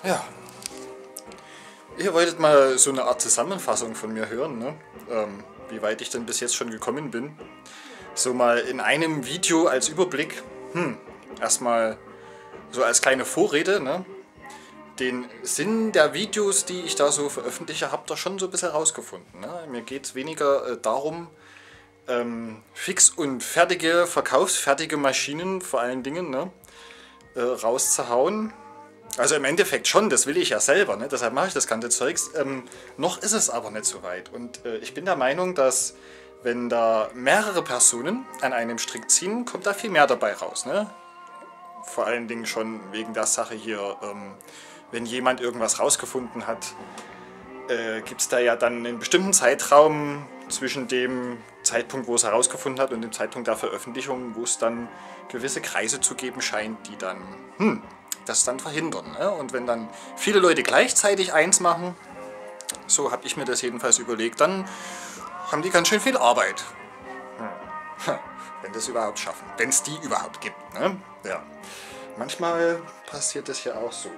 Ja, ihr wolltet mal so eine Art Zusammenfassung von mir hören, ne? Wie weit ich denn bis jetzt schon gekommen bin. So mal in einem Video als Überblick. Erstmal so als kleine Vorrede, ne? Den Sinn der Videos, die ich da so veröffentliche, habt ihr schon so ein bisschen rausgefunden. Ne? Mir geht es weniger darum, fix und fertige, verkaufsfertige Maschinen vor allen Dingen, ne? Rauszuhauen. Also im Endeffekt schon, das will ich ja selber, ne? Deshalb mache ich das ganze Zeugs. Noch ist es aber nicht so weit. Und ich bin der Meinung, dass wenn da mehrere Personen an einem Strick ziehen, kommt da viel mehr dabei raus. Ne? Vor allen Dingen schon wegen der Sache hier, wenn jemand irgendwas rausgefunden hat, gibt es da ja dann einen bestimmten Zeitraum zwischen dem Zeitpunkt, wo es herausgefunden hat, und dem Zeitpunkt der Veröffentlichung, wo es dann gewisse Kreise zu geben scheint, die dann das dann verhindern. Ne? Und wenn dann viele Leute gleichzeitig eins machen, so habe ich mir das jedenfalls überlegt, dann haben die ganz schön viel Arbeit. Wenn das überhaupt schaffen. Wenn es die überhaupt gibt. Ne? Ja. Manchmal passiert das ja auch so.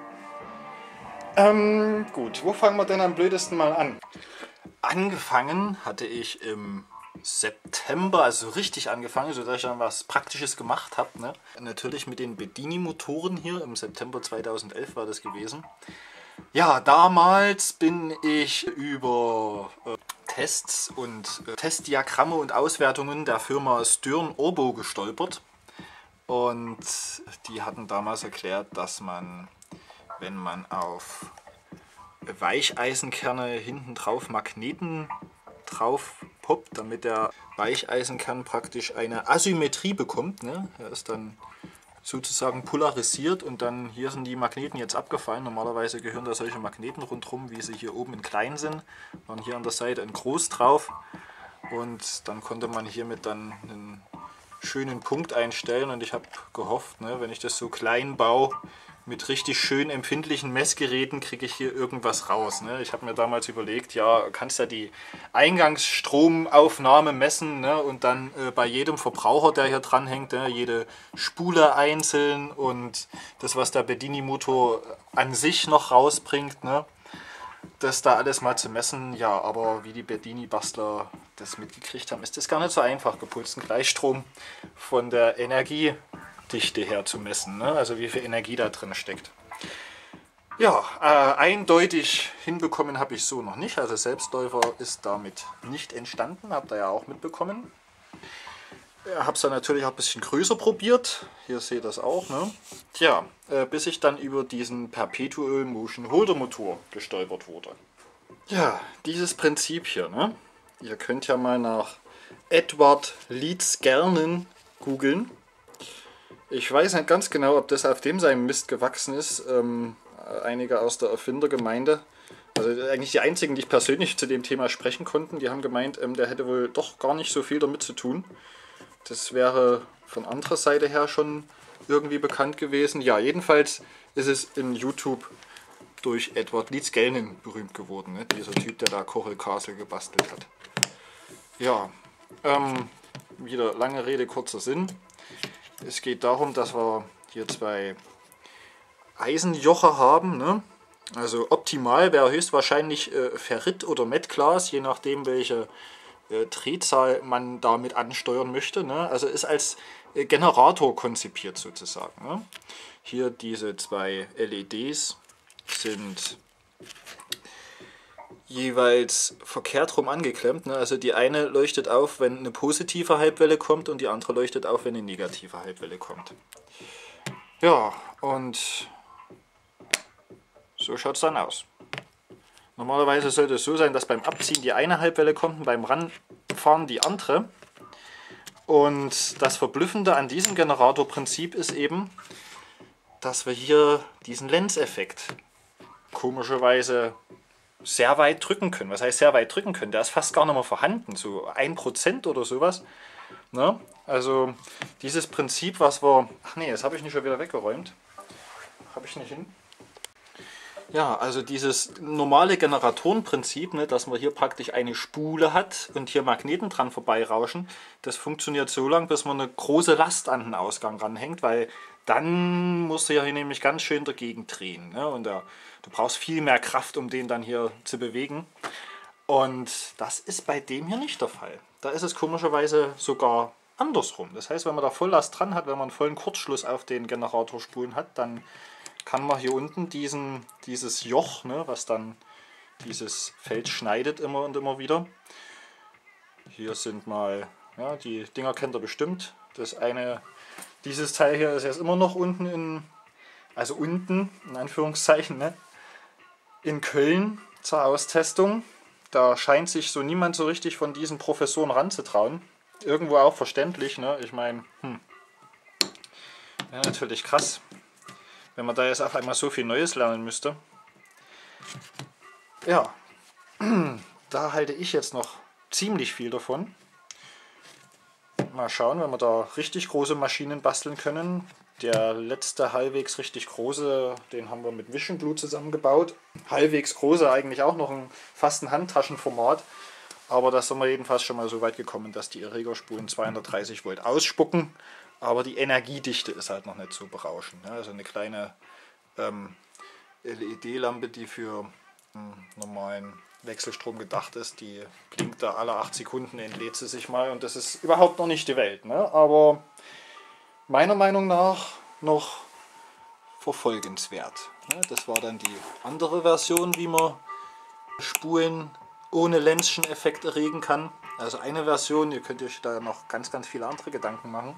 Gut, wo fangen wir denn am blödesten mal an? Angefangen hatte ich im September, also richtig angefangen, sodass ich dann was Praktisches gemacht habe. Ne? Natürlich mit den Bedini-Motoren hier, im September 2011 war das gewesen. Ja, damals bin ich über Tests und Testdiagramme und Auswertungen der Firma Stern Orbo gestolpert. Und die hatten damals erklärt, dass man, wenn man auf Weicheisenkerne hinten drauf Magneten drauf poppt, damit der Weicheisenkern praktisch eine Asymmetrie bekommt. Ne? Er ist dann sozusagen polarisiert und dann hier sind die Magneten jetzt abgefallen. Normalerweise gehören da solche Magneten rundherum, wie sie hier oben in klein sind. Waren hier an der Seite in groß drauf und dann konnte man hiermit dann einen schönen Punkt einstellen und ich habe gehofft, ne, wenn ich das so klein baue, mit richtig schön empfindlichen Messgeräten kriege ich hier irgendwas raus. Ne? Ich habe mir damals überlegt, ja, kannst ja die Eingangsstromaufnahme messen, ne? Und dann bei jedem Verbraucher, der hier dran hängt, ne? Jede Spule einzeln und das, was der Bedini-Motor an sich noch rausbringt, ne? Das da alles mal zu messen. Ja, aber wie die Bedini-Bastler das mitgekriegt haben, ist das gar nicht so einfach, gepulsten Gleichstrom von der Energiedichte her zu messen, ne? Also wie viel Energie da drin steckt. Ja, eindeutig hinbekommen habe ich so noch nicht. Also Selbstläufer ist damit nicht entstanden, habt ihr ja auch mitbekommen. Habe es dann natürlich auch ein bisschen größer probiert. Hier seht ihr das auch. Ne? Tja, bis ich dann über diesen Perpetual Motion Holder Motor gestolpert wurde. Ja, dieses Prinzip hier. Ne? Ihr könnt ja mal nach Edward Leedsgernon googeln. Ich weiß nicht ganz genau, ob das auf dem seinem Mist gewachsen ist. Einige aus der Erfindergemeinde, also eigentlich die einzigen, die ich persönlich zu dem Thema sprechen konnten, die haben gemeint, der hätte wohl doch gar nicht so viel damit zu tun. Das wäre von anderer Seite her schon irgendwie bekannt gewesen. Ja, jedenfalls ist es in YouTube durch Edward Leedsgernon berühmt geworden, ne? Dieser Typ, der da Coral Castle gebastelt hat. Ja, wieder lange Rede, kurzer Sinn. Es geht darum, dass wir hier zwei Eisenjoche haben. Ne? Also optimal wäre höchstwahrscheinlich Ferrit oder Metglas, je nachdem welche Drehzahl man damit ansteuern möchte. Ne? Also ist als Generator konzipiert sozusagen. Ne? Hier diese zwei LEDs sind jeweils verkehrt rum angeklemmt. Ne? Also die eine leuchtet auf, wenn eine positive Halbwelle kommt und die andere leuchtet auf, wenn eine negative Halbwelle kommt. Ja, und so schaut es dann aus. Normalerweise sollte es so sein, dass beim Abziehen die eine Halbwelle kommt und beim Ranfahren die andere. Und das Verblüffende an diesem Generatorprinzip ist eben, dass wir hier diesen Lenzeffekt komischerweise sehr weit drücken können. Was heißt sehr weit drücken können? Der ist fast gar nicht mehr vorhanden, so 1% oder sowas. Ne? Also dieses Prinzip, was wir... Ach nee, das habe ich nicht schon wieder weggeräumt. Habe ich nicht hin. Ja, also dieses normale Generatorenprinzip, ne, dass man hier praktisch eine Spule hat und hier Magneten dran vorbeirauschen, das funktioniert so lange, bis man eine große Last an den Ausgang ranhängt, weil dann musst du ja hier nämlich ganz schön dagegen drehen. Ne? Und du brauchst viel mehr Kraft, um den dann hier zu bewegen. Und das ist bei dem hier nicht der Fall. Da ist es komischerweise sogar andersrum. Das heißt, wenn man da Volllast dran hat, wenn man einen vollen Kurzschluss auf den Generatorspulen hat, dann kann man hier unten dieses Joch, ne, was dann dieses Feld schneidet immer und immer wieder. Hier sind mal, ja, die Dinger kennt ihr bestimmt. Das eine, dieses Teil hier ist jetzt immer noch unten unten, in Anführungszeichen, ne, in Köln zur Austestung. Da scheint sich so niemand so richtig von diesen Professoren ranzutrauen. Irgendwo auch verständlich, ne? Ich meine, ja, natürlich krass, wenn man da jetzt auf einmal so viel Neues lernen müsste. Ja, da halte ich jetzt noch ziemlich viel davon. Mal schauen, wenn wir da richtig große Maschinen basteln können. Der letzte halbwegs richtig große, den haben wir mit Vision Glue zusammengebaut. Halbwegs große, eigentlich auch noch fast ein Handtaschenformat. Aber da sind wir jedenfalls schon mal so weit gekommen, dass die Erregerspulen 230 Volt ausspucken. Aber die Energiedichte ist halt noch nicht so berauschend. Also eine kleine LED-Lampe, die für normalen Wechselstrom gedacht ist, die blinkt da alle 8 Sekunden, entlädt sie sich mal und das ist überhaupt noch nicht die Welt. Ne? Aber meiner Meinung nach noch verfolgenswert. Ne? Das war dann die andere Version, wie man Spulen ohne Lenzschen-Effekt erregen kann. Also eine Version, ihr könnt euch da noch ganz, ganz viele andere Gedanken machen.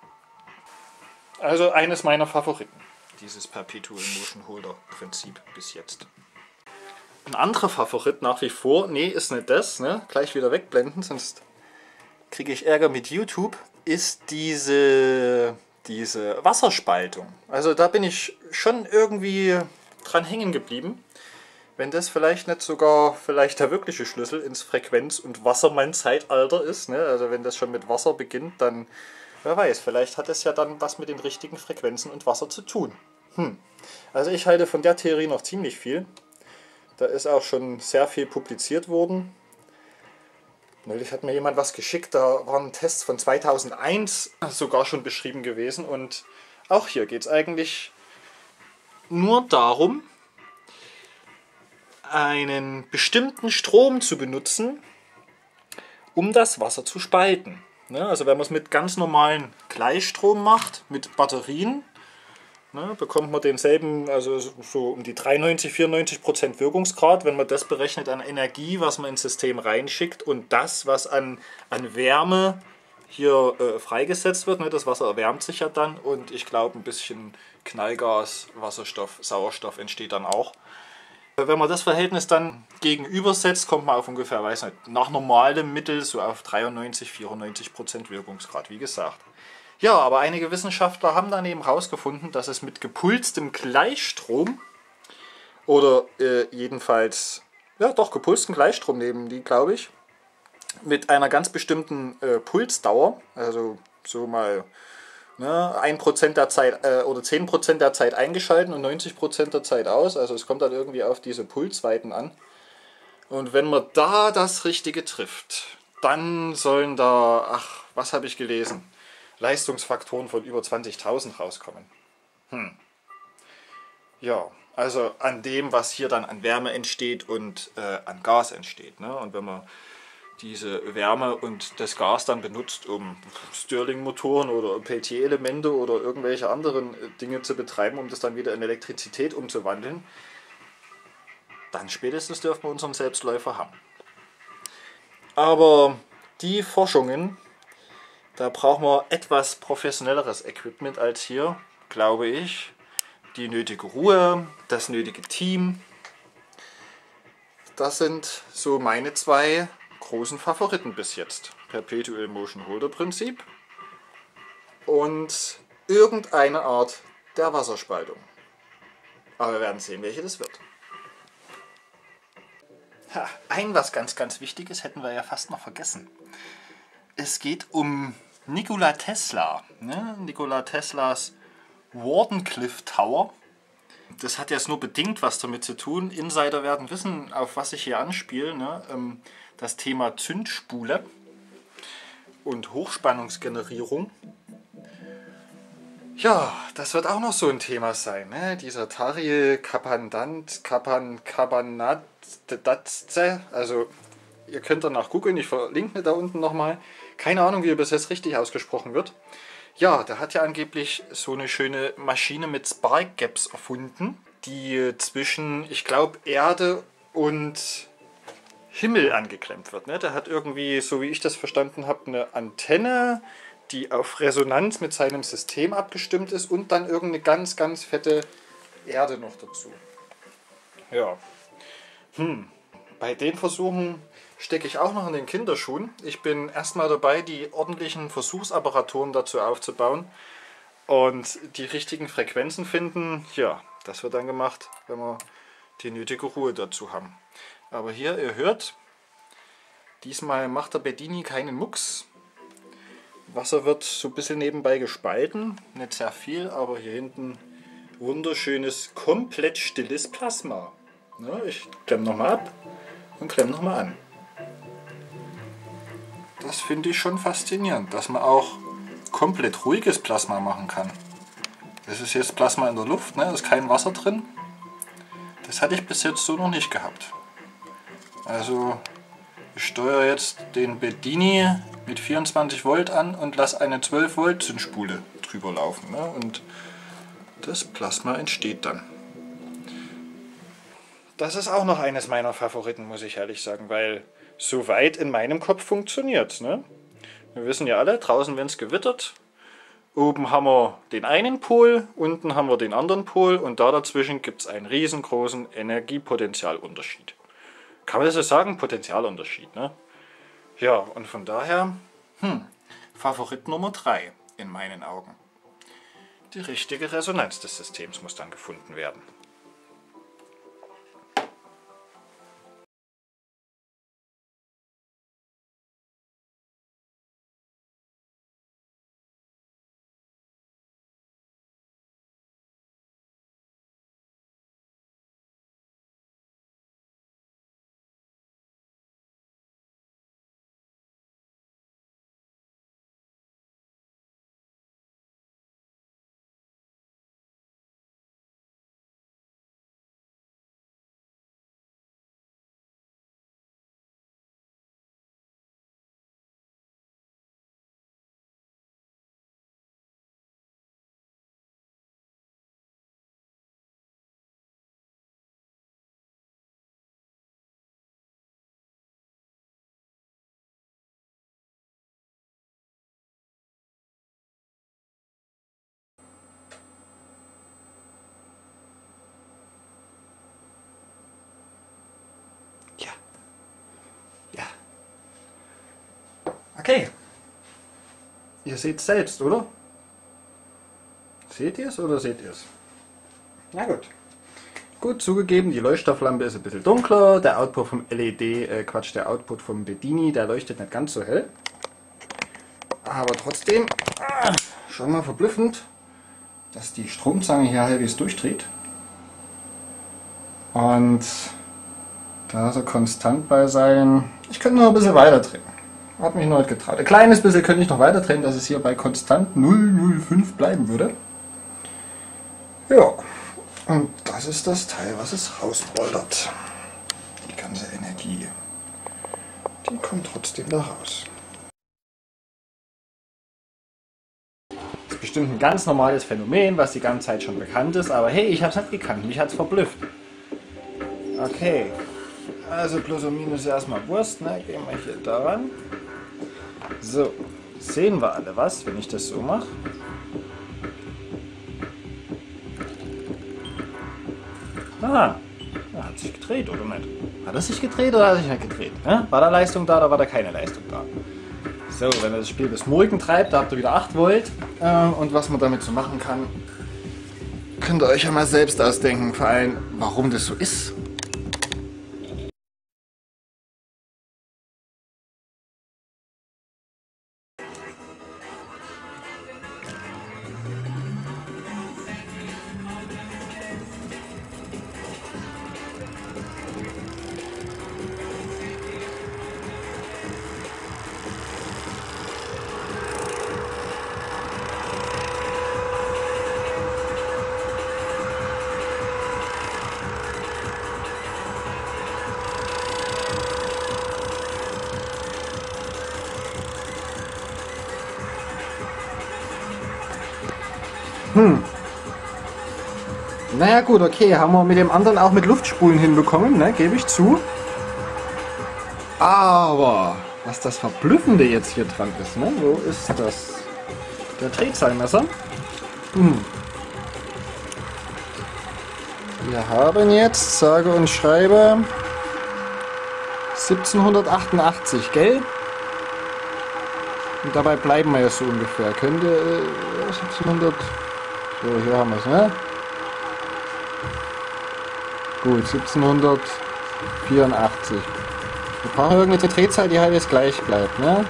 Also eines meiner Favoriten, dieses Perpetual Motion Holder Prinzip bis jetzt. Ein anderer Favorit nach wie vor, nee, ist nicht das, ne? Gleich wieder wegblenden, sonst kriege ich Ärger mit YouTube, ist diese Wasserspaltung. Also da bin ich schon irgendwie dran hängen geblieben. Wenn das vielleicht nicht sogar der wirkliche Schlüssel ins Frequenz- und Wassermann-Zeitalter ist, ne? Also wenn das schon mit Wasser beginnt, dann, wer weiß, vielleicht hat es ja dann was mit den richtigen Frequenzen und Wasser zu tun. Also ich halte von der Theorie noch ziemlich viel. Da ist auch schon sehr viel publiziert worden. Neulich hat mir jemand was geschickt, da waren Tests von 2001 sogar schon beschrieben gewesen. Und auch hier geht es eigentlich nur darum, einen bestimmten Strom zu benutzen, um das Wasser zu spalten. Also wenn man es mit ganz normalen Gleichstrom macht, mit Batterien, bekommt man denselben, also so um die 93–94% Wirkungsgrad, wenn man das berechnet an Energie, was man ins System reinschickt und das, was an Wärme hier freigesetzt wird. Das Wasser erwärmt sich ja dann und ich glaube ein bisschen Knallgas, Wasserstoff, Sauerstoff entsteht dann auch. Wenn man das Verhältnis dann gegenübersetzt, kommt man auf ungefähr, weiß nicht, nach normalem Mittel so auf 93–94% Wirkungsgrad, wie gesagt. Ja, aber einige Wissenschaftler haben dann eben herausgefunden, dass es mit gepulstem Gleichstrom oder jedenfalls, ja doch, gepulsten Gleichstrom nehmen die, glaube ich, mit einer ganz bestimmten Pulsdauer, also so mal 1% der Zeit oder 10% der Zeit eingeschalten und 90% der Zeit aus, also es kommt dann irgendwie auf diese Pulsweiten an. Und wenn man da das Richtige trifft, dann sollen da, ach, was habe ich gelesen? Leistungsfaktoren von über 20.000 rauskommen. Ja, also an dem, was hier dann an Wärme entsteht und an Gas entsteht. Ne? Und wenn man diese Wärme und das Gas dann benutzt, um Stirling-Motoren oder Peltier-Elemente oder irgendwelche anderen Dinge zu betreiben, um das dann wieder in Elektrizität umzuwandeln, dann spätestens dürfen wir unseren Selbstläufer haben. Aber die Forschungen, da brauchen wir etwas professionelleres Equipment als hier, glaube ich. Die nötige Ruhe, das nötige Team. Das sind so meine zwei großen Favoriten bis jetzt. Perpetual Motion Holder Prinzip und irgendeine Art der Wasserspaltung. Aber wir werden sehen, welche das wird. Was ganz, ganz Wichtiges hätten wir ja fast noch vergessen. Es geht um Nikola Tesla. Nikola Teslas Wardenclyffe Tower. Das hat jetzt nur bedingt was damit zu tun. Insider werden wissen, auf was ich hier anspiele. Das Thema Zündspule und Hochspannungsgenerierung. Ja, das wird auch noch so ein Thema sein, ne? Dieser Tariel Kapanat, also ihr könnt danach googeln, ich verlinke mir da unten nochmal. Keine Ahnung, wie er bis jetzt richtig ausgesprochen wird. Ja, der hat ja angeblich so eine schöne Maschine mit Spark Gaps erfunden, die zwischen, ich glaube, Erde und Himmel angeklemmt wird. Ne? Der hat irgendwie, so wie ich das verstanden habe, eine Antenne, die auf Resonanz mit seinem System abgestimmt ist und dann irgendeine ganz, ganz fette Erde noch dazu. Ja. Bei den Versuchen stecke ich auch noch in den Kinderschuhen. Ich bin erstmal dabei, die ordentlichen Versuchsapparaturen dazu aufzubauen und die richtigen Frequenzen finden. Ja, das wird dann gemacht, wenn wir die nötige Ruhe dazu haben. Aber hier, ihr hört, diesmal macht der Bedini keinen Mucks. Wasser wird so ein bisschen nebenbei gespalten, nicht sehr viel, aber hier hinten wunderschönes, komplett stilles Plasma. Ja, ich klemme nochmal ab und klemme nochmal an. Das finde ich schon faszinierend, dass man auch komplett ruhiges Plasma machen kann. Das ist jetzt Plasma in der Luft, ne? Da ist kein Wasser drin. Das hatte ich bis jetzt so noch nicht gehabt. Also ich steuere jetzt den Bedini mit 24 Volt an und lasse eine 12 Volt Zündspule drüber laufen. Ne? Und das Plasma entsteht dann. Das ist auch noch eines meiner Favoriten, muss ich ehrlich sagen, weil soweit in meinem Kopf funktioniert. Ne? Wir wissen ja alle, draußen wenn es gewittert, oben haben wir den einen Pol, unten haben wir den anderen Pol und da dazwischen gibt es einen riesengroßen Energiepotentialunterschied. Kann man das so sagen? Potentialunterschied. Ne? Ja, und von daher, Favorit Nummer 3 in meinen Augen. Die richtige Resonanz des Systems muss dann gefunden werden. Okay. Ihr seht es selbst, oder? Seht ihr es oder seht ihr es? Na gut. Gut, zugegeben, die Leuchtstofflampe ist ein bisschen dunkler. Der Output vom der Output vom Bedini, der leuchtet nicht ganz so hell. Aber trotzdem, schon mal verblüffend, dass die Stromzange hier halbwegs durchdreht. Und da ist er konstant bei sein. Ich könnte noch ein bisschen weiter drehen. Hat mich noch nicht getraut. Ein kleines bisschen könnte ich noch weiter drehen, dass es hier bei konstant 0,05 bleiben würde. Ja, und das ist das Teil, was es rauspoldert. Die ganze Energie, die kommt trotzdem da raus. Das ist bestimmt ein ganz normales Phänomen, was die ganze Zeit schon bekannt ist, aber hey, ich habe es nicht gekannt, mich hat es verblüfft. Okay, also Plus und Minus erstmal Wurst, ne? Gehen wir hier daran. So, sehen wir alle was, wenn ich das so mache? Ah, er hat sich gedreht, oder nicht? Hat er sich gedreht oder hat er sich nicht gedreht? Ja? War da Leistung da oder war da keine Leistung da? So, wenn er das Spiel bis morgen treibt, da habt ihr wieder 8 Volt. Und was man damit so machen kann, könnt ihr euch ja mal selbst ausdenken, vor allem, warum das so ist. Naja gut, okay, haben wir mit dem anderen auch mit Luftspulen hinbekommen, ne, gebe ich zu. Aber was das Verblüffende jetzt hier dran ist, ne, wo ist das? Der Drehzahlmesser. Wir haben jetzt, sage und schreibe, 1788, gell? Und dabei bleiben wir ja so ungefähr. Könnte 1700... So, hier haben wir es, ne? Gut, 1784. Wir brauchen irgendeine Drehzahl, die halt jetzt gleich bleibt, ne?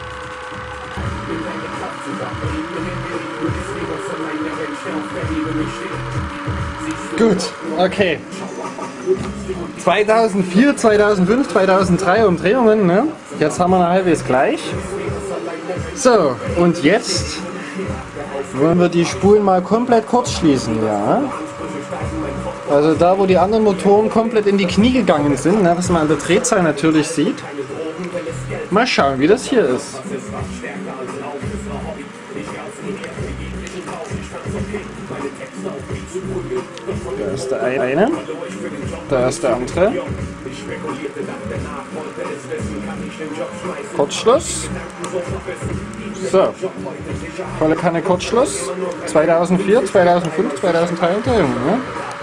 Gut, okay. 2004, 2005, 2003 Umdrehungen, ne? Jetzt haben wir eine halbwegs gleich. So, und jetzt wollen wir die Spulen mal komplett kurz schließen, ja. Also da, wo die anderen Motoren komplett in die Knie gegangen sind, ne, was man an der Drehzahl natürlich sieht. Mal schauen, wie das hier ist. Da ist der eine, da ist der andere. Kurzschluss. So, volle Kanne Kurzschluss. 2004, 2005, 2003 Umdrehungen. Ne?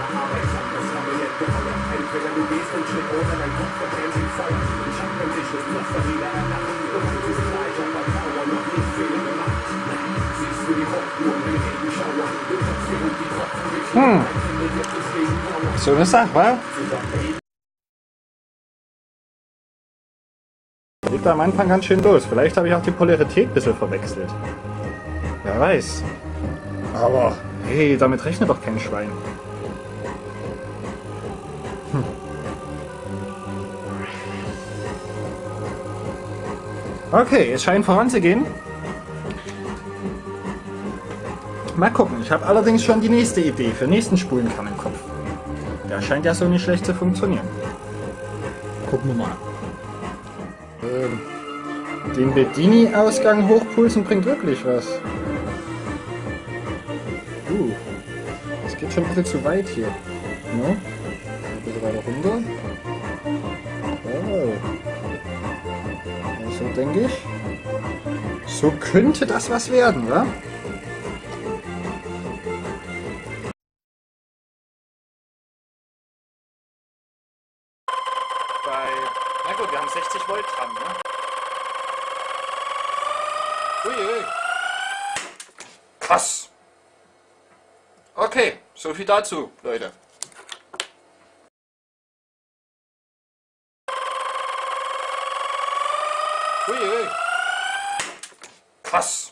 So eine Sache, wa? Geht am Anfang ganz schön los. Vielleicht habe ich auch die Polarität ein bisschen verwechselt. Wer weiß. Aber hey, damit rechnet doch kein Schwein. Okay, es scheint voranzugehen. Mal gucken, ich habe allerdings schon die nächste Idee für den nächsten Spulenkern im Kopf. Der scheint ja so nicht schlecht zu funktionieren. Gucken wir mal. Den Bedini-Ausgang hochpulsen bringt wirklich was. Das geht schon ein bisschen zu weit hier. No? Ein bisschen weiter runter. Oh. So denke ich. So könnte das was werden, wa? Na gut, wir haben 60 Volt dran, ne? Ui. Krass. Okay, so viel dazu, Leute. Ui. Krass.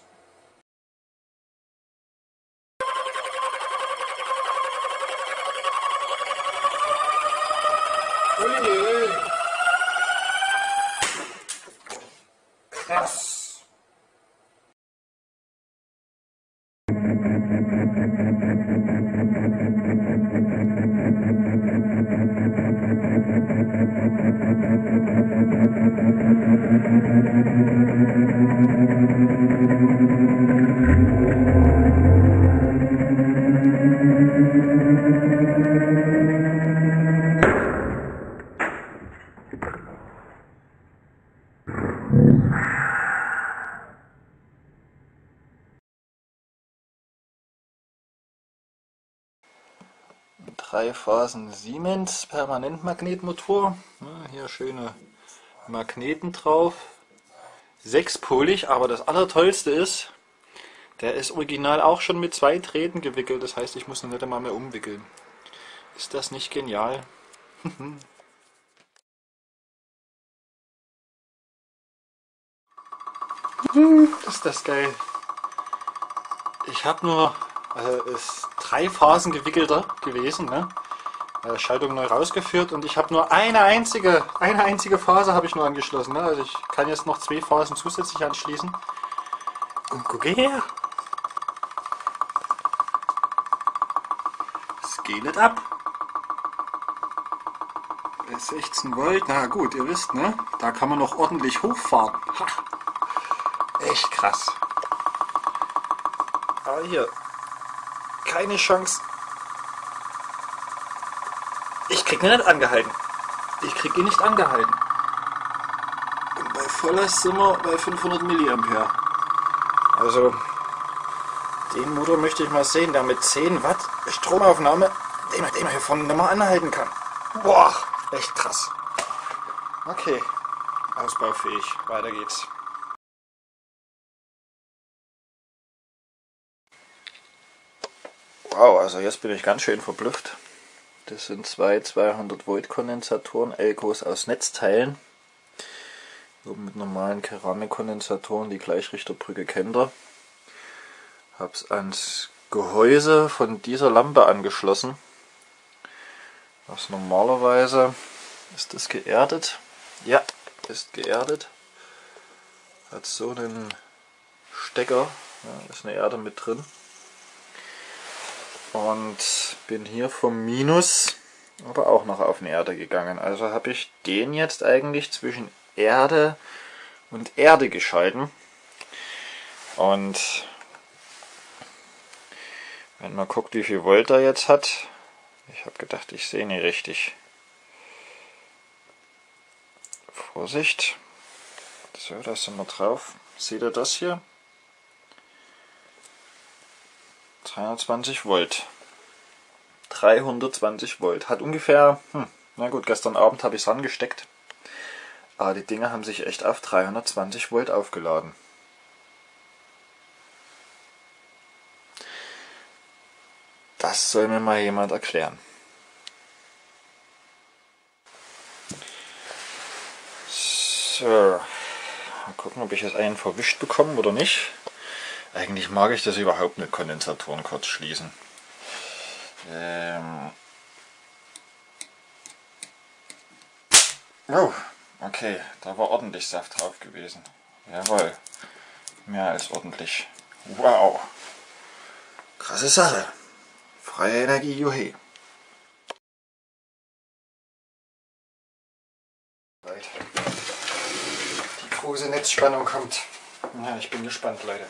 Ui. Krass. Dreiphasen Siemens Permanentmagnetmotor. Hier schöne Magneten drauf. Sechspolig, aber das Allertollste ist, der ist original auch schon mit 2 Drähten gewickelt. Das heißt, ich muss ihn nicht einmal mehr umwickeln. Ist das nicht genial? Ist das geil. Ich habe nur ist 3 Phasen gewickelter gewesen, ne? Schaltung neu rausgeführt und ich habe nur eine einzige Phase habe ich nur angeschlossen, ne? Also ich kann jetzt noch 2 Phasen zusätzlich anschließen. Und gucke her! Scale it up! 16 Volt, na gut, ihr wisst, ne? Da kann man noch ordentlich hochfahren. Ha. Echt krass. Aber hier, keine Chance. Ich krieg ihn nicht angehalten. Ich krieg ihn nicht angehalten. Und bei Volllast sind wir bei 500 mA. Also, den Motor möchte ich mal sehen, der mit 10 Watt Stromaufnahme, den man hier vorne nicht mal anhalten kann. Boah, echt krass. Okay, ausbaufähig. Weiter geht's. Wow, also jetzt bin ich ganz schön verblüfft. Das sind zwei 200 Volt Kondensatoren, Elkos aus Netzteilen. Oben mit normalen Keramikkondensatoren, die Gleichrichterbrücke kennt ihr. Hab's ans Gehäuse von dieser Lampe angeschlossen. Was normalerweise, ist das geerdet? Ja, ist geerdet. Hat so einen Stecker, ja, ist eine Erde mit drin. Und bin hier vom Minus aber auch noch auf eine Erde gegangen. Also habe ich den jetzt eigentlich zwischen Erde und Erde geschalten. Und wenn man guckt, wie viel Volt er jetzt hat, ich habe gedacht, ich sehe nicht richtig. Vorsicht. So, da sind wir drauf. Seht ihr das hier? 320 Volt. 320 Volt. Hat ungefähr, na gut, gestern Abend habe ich es rangesteckt. Aber die Dinger haben sich echt auf 320 Volt aufgeladen. Das soll mir mal jemand erklären. So, mal gucken, ob ich jetzt einen verwischt bekomme oder nicht. Eigentlich mag ich das überhaupt nicht, Kondensatoren kurz schließen. Oh, okay, da war ordentlich Saft drauf gewesen. Jawohl, mehr als ordentlich. Wow, krasse Sache. Freie Energie, juhe. Die große Netzspannung kommt. Ja, ich bin gespannt, Leute.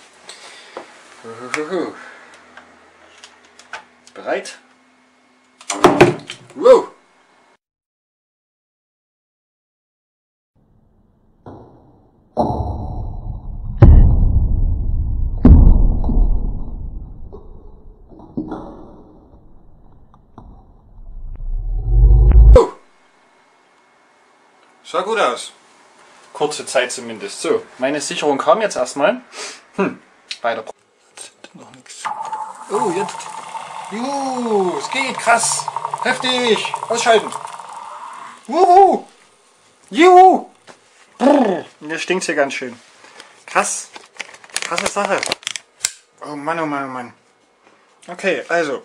Bereit? Wow! Oh. Sah gut aus. Kurze Zeit zumindest. So, meine Sicherung kam jetzt erstmal. Weiter. Noch nichts. Oh, jetzt. Juhu, es geht, krass. Heftig. Ausschalten. Wuhu. Juhu. Brrr. Mir stinkt hier ganz schön. Krass. Krasse Sache. Oh Mann, oh Mann, oh Mann. Okay, also.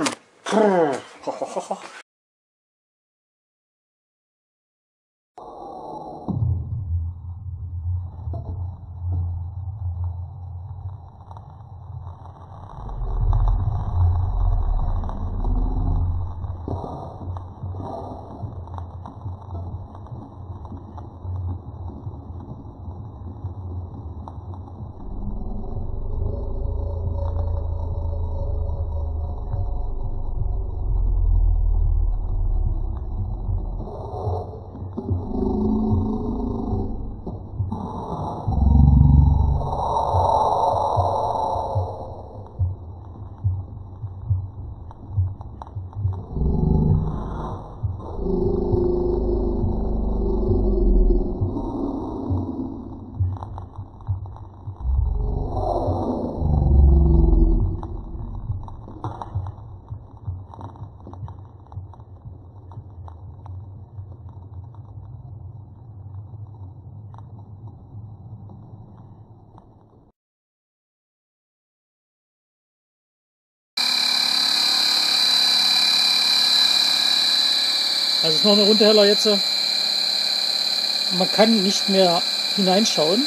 Also es ist noch eine Runde heller jetzt. Man kann nicht mehr hineinschauen.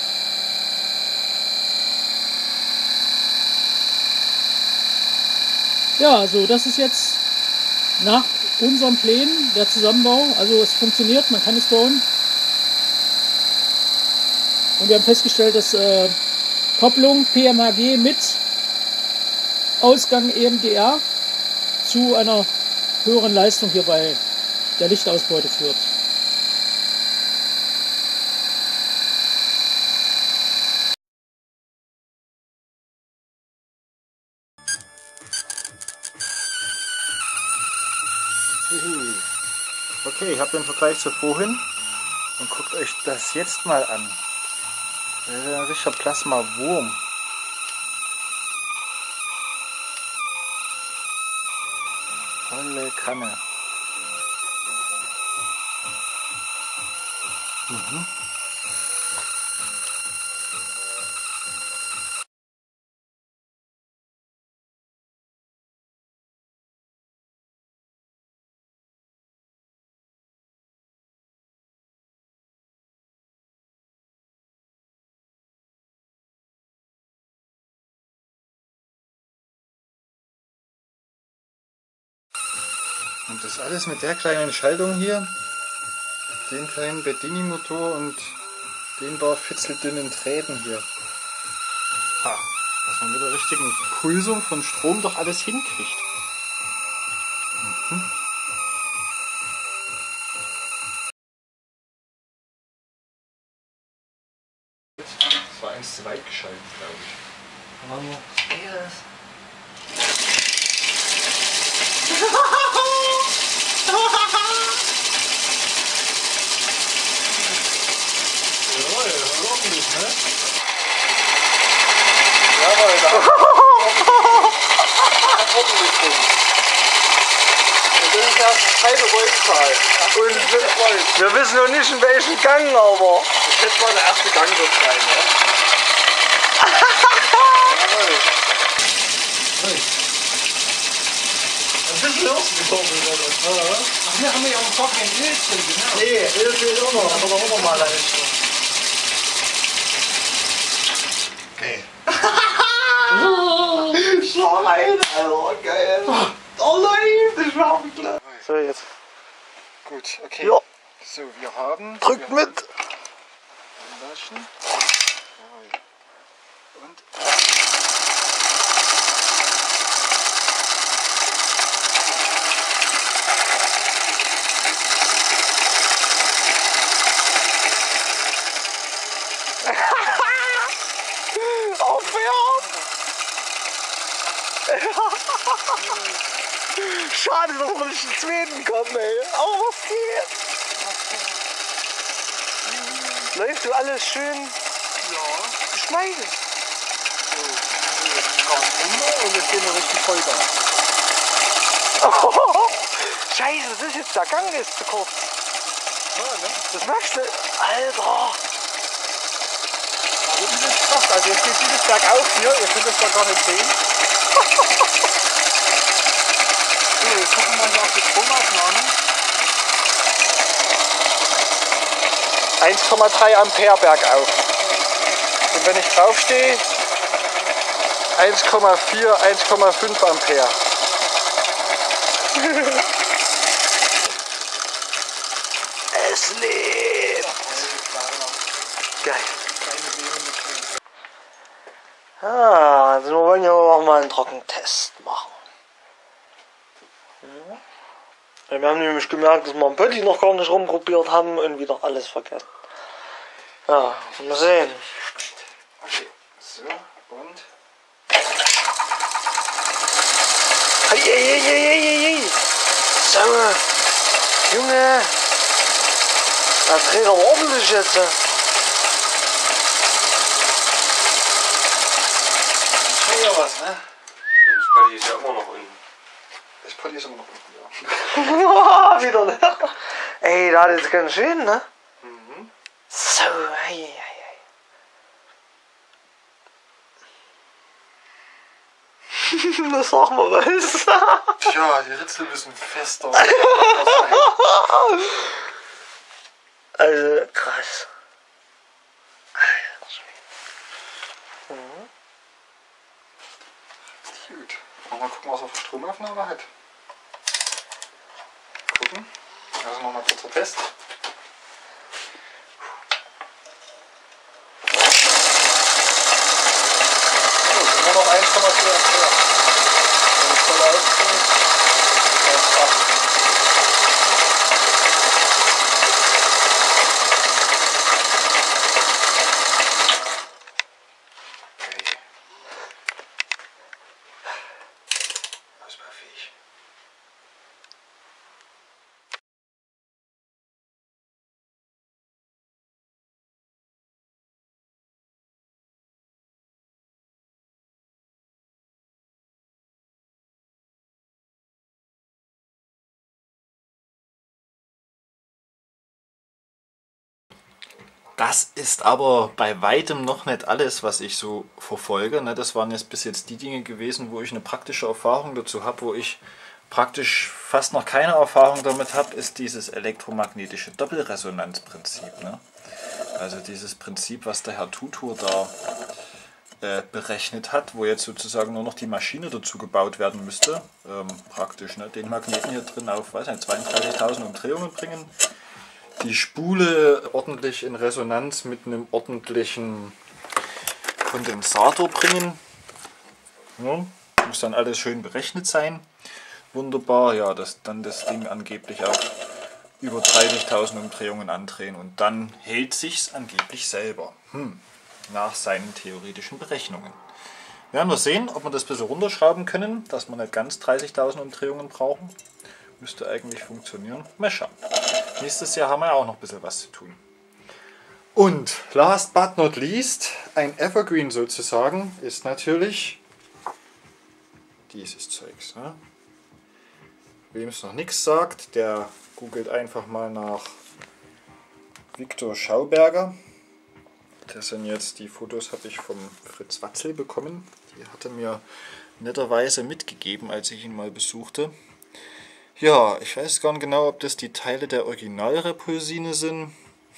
Ja, also das ist jetzt nach unseren Plänen der Zusammenbau. Also es funktioniert, man kann es bauen. Und wir haben festgestellt, dass Kopplung PMHG mit Ausgang EMDR zu einer höheren Leistung hier bei der Lichtausbeute führt. Okay, ich habe den Vergleich zu vorhin und guckt euch das jetzt mal an. Das ist ein richtiger Plasma-Wurm. Volle Kanne. Und das alles mit der kleinen Schaltung hier, den kleinen Bedini-Motor und den paar fitzeldünnen Drähten hier. Ha, dass man mit der richtigen Pulsung von Strom doch alles hinkriegt. Das war eins zu weit geschaltet, glaube ich. Jawohl, ordentlich, ne? Jawohl, da. Ordentlich drin. Das ist das zweite Voltzahl. Und wir wissen noch nicht in welchen Gang, aber. Das wird mal der erste Gang wird sein, ne? Jawohl. Ein bisschen losgekommen, oder? Ach, wir haben ja auch gar kein Öl drin, genau. Nee, Öl fehlt auch noch. Aber da holen wir mal eine. Okay. Schwein, Alter, geil. Oh nein, das war klar. So, jetzt. Gut, okay. Ja. So, wir haben. Drückt mit. Waschen. Und. Aufhören! Schade, dass wir nicht in Schweden kommen, ey. Aber was geht? Läuft du alles schön? Ja. Geschmeidig. Und jetzt gehen wir richtig Vollgas. Scheiße, das ist jetzt der Gang ist zu kurz. Ja, ne? Das merkst du? Alter. Das ist krass. Also jetzt geht dieses bergauf hier. Ihr könnt es da gar nicht sehen. So, jetzt gucken wir mal hier auf die Stromaufnahme. 1,3 Ampere bergauf. Und wenn ich draufstehe, 1,4, 1,5 Ampere. Es lebt! Geil. Also wir wollen ja auch mal einen Trockentest machen. Ja, wir haben nämlich gemerkt, dass wir am Pötti noch gar nicht rumprobiert haben und wieder alles vergessen. Ja, mal sehen. Okay, so und. Hey. So, Junge. Da dreht aber ordentlich jetzt. Schon ja was, ne? Das Paddy ist ja immer noch unten. Das Paddy ist immer noch unten, ja. Wieder, ne? Ey, da ist ganz schön, ne? Mhm. So, hey. Na, sag mal was. Tja, die Ritzel müssen fester. Also, krass. Gut. Mal gucken, was er für Stromaufnahme hat. Gucken. Also nochmal kurzer Test. So, immer noch 1,4 Ampere. Das ist aber bei weitem noch nicht alles, was ich so verfolge. Das waren jetzt bis jetzt die Dinge gewesen, wo ich eine praktische Erfahrung dazu habe. Wo ich praktisch fast noch keine Erfahrung damit habe, ist dieses elektromagnetische Doppelresonanzprinzip. Also dieses Prinzip, was der Herr Tutur da berechnet hat, wo jetzt sozusagen nur noch die Maschine dazu gebaut werden müsste. Praktisch den Magneten hier drin auf 32.000 Umdrehungen bringen. Die Spule ordentlich in Resonanz mit einem ordentlichen Kondensator bringen. Ja, muss dann alles schön berechnet sein. Wunderbar, ja, dann das Ding angeblich auf über 30.000 Umdrehungen andrehen und dann hält sich's angeblich selber. Nach seinen theoretischen Berechnungen. Wir werden wir sehen, ob wir das ein bisschen runterschrauben können, dass wir nicht ganz 30.000 Umdrehungen brauchen. Müsste eigentlich funktionieren. Mal schauen. Nächstes Jahr haben wir ja auch noch ein bisschen was zu tun. Und last but not least, ein Evergreen sozusagen, ist natürlich dieses Zeugs. Wem es noch nichts sagt, der googelt einfach mal nach Viktor Schauberger. Das sind jetzt die Fotos, habe ich vom Fritz Watzel bekommen. Die hat er mir netterweise mitgegeben, als ich ihn mal besuchte. Ja, ich weiß gar nicht genau, ob das die Teile der Originalrepulsine sind.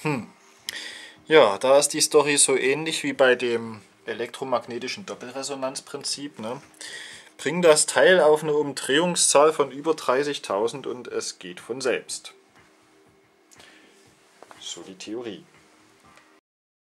Ja, da ist die Story so ähnlich wie bei dem elektromagnetischen Doppelresonanzprinzip. Bring das Teil auf eine Umdrehungszahl von über 30.000 und es geht von selbst. So die Theorie.